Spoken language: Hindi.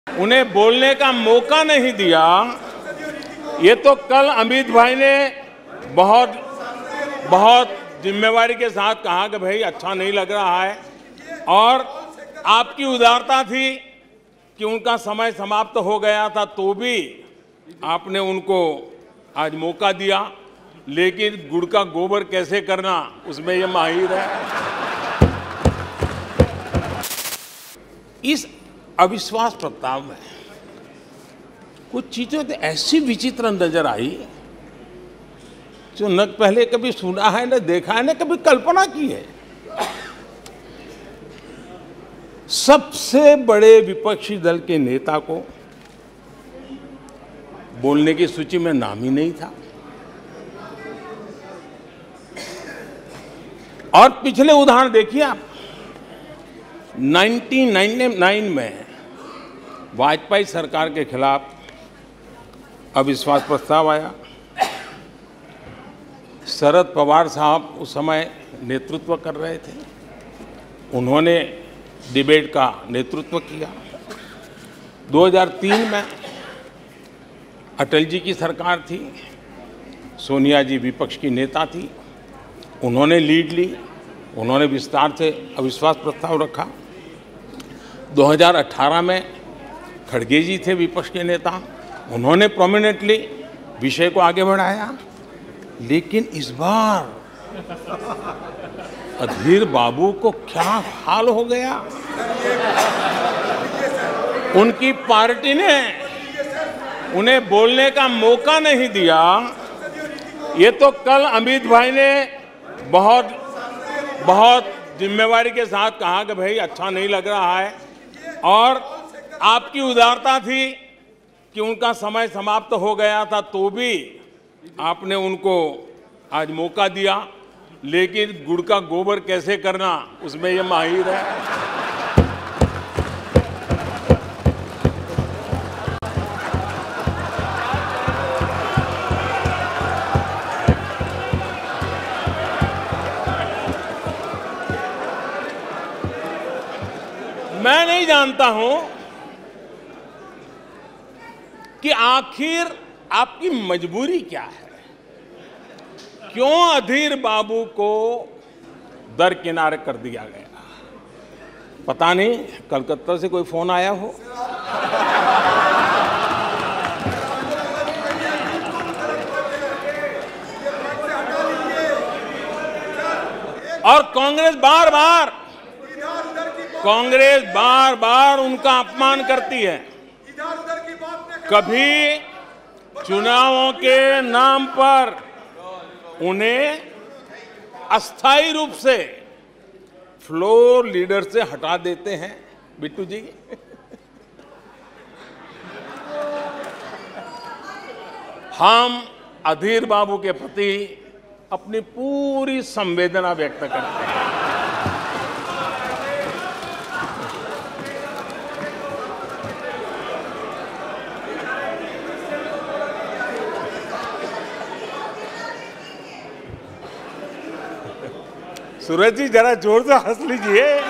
उन्हें बोलने का मौका नहीं दिया। ये तो कल अमित भाई ने बहुत जिम्मेवारी के साथ कहा कि भाई अच्छा नहीं लग रहा है, और आपकी उदारता थी कि उनका समय समाप्त हो गया था तो भी आपने उनको आज मौका दिया। लेकिन गुड़ का गोबर कैसे करना उसमें ये माहिर है। इस अविश्वास प्रस्ताव में कुछ चीजें तो ऐसी विचित्र नजर आई जो न पहले कभी सुना है, न देखा है, न कभी कल्पना की है। सबसे बड़े विपक्षी दल के नेता को बोलने की सूची में नाम ही नहीं था। और पिछले उदाहरण देखिए आप, 1999 में वाजपेयी सरकार के खिलाफ अविश्वास प्रस्ताव आया। शरद पवार साहब उस समय नेतृत्व कर रहे थे, उन्होंने डिबेट का नेतृत्व किया। 2003 में अटल जी की सरकार थी, सोनिया जी विपक्ष की नेता थी, उन्होंने लीड ली, उन्होंने विस्तार से अविश्वास प्रस्ताव रखा। 2018 में खड़गे जी थे विपक्ष के नेता, उन्होंने प्रोमिनेंटली विषय को आगे बढ़ाया। लेकिन इस बार अधीर बाबू को क्या हाल हो गया, उनकी पार्टी ने उन्हें बोलने का मौका नहीं दिया। ये तो कल अमित भाई ने बहुत जिम्मेवारी के साथ कहा कि भाई अच्छा नहीं लग रहा है, और आपकी उदारता थी कि उनका समय समाप्त हो गया था तो भी आपने उनको आज मौका दिया। लेकिन गुड़ का गोबर कैसे करना उसमें ये माहिर है। मैं नहीं जानता हूं कि आखिर आपकी मजबूरी क्या है, क्यों अधीर बाबू को दरकिनार कर दिया गया। पता नहीं कलकत्ता से कोई फोन आया हो। और कांग्रेस बार बार उनका अपमान करती है। कभी चुनावों के नाम पर उन्हें अस्थायी रूप से फ्लोर लीडर से हटा देते हैं। बिट्टू जी, हम अधीर बाबू के प्रति अपनी पूरी संवेदना व्यक्त करते हैं। सूरज जी जरा जोर से हंस लीजिए।